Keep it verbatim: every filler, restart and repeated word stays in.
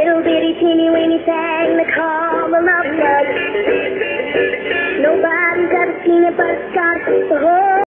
little bitty teeny weeny thing they call a love bug. Nobody's ever seen it, but it's got the whole